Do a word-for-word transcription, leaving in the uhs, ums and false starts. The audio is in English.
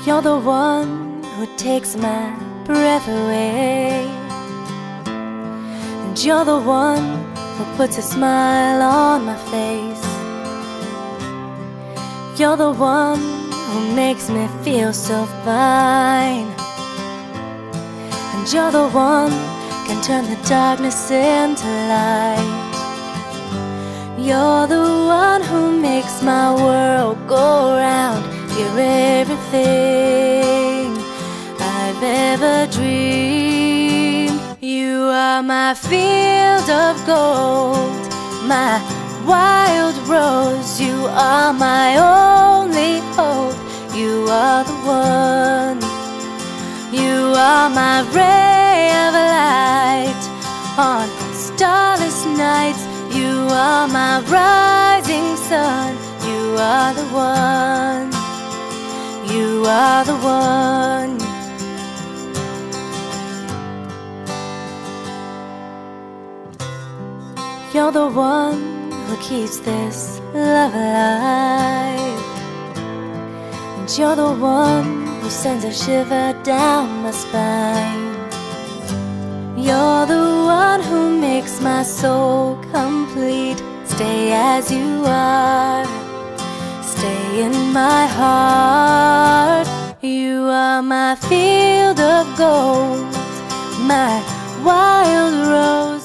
You're the one who takes my breath away, and you're the one who puts a smile on my face. You're the one who makes me feel so fine, and you're the one who can turn the darkness into light. You're the one who makes my world go round. You're everything I've ever dreamed. You are my field of gold, my wild rose. You are my only hope. You are the one. You are my ray of light on starless nights. You are my rising sun. You are the one. You are the one. You're the one who keeps this love alive, and you're the one who sends a shiver down my spine. You're the one who makes my soul complete. Stay as you are, stay in my heart. You are my field of gold, my wild rose.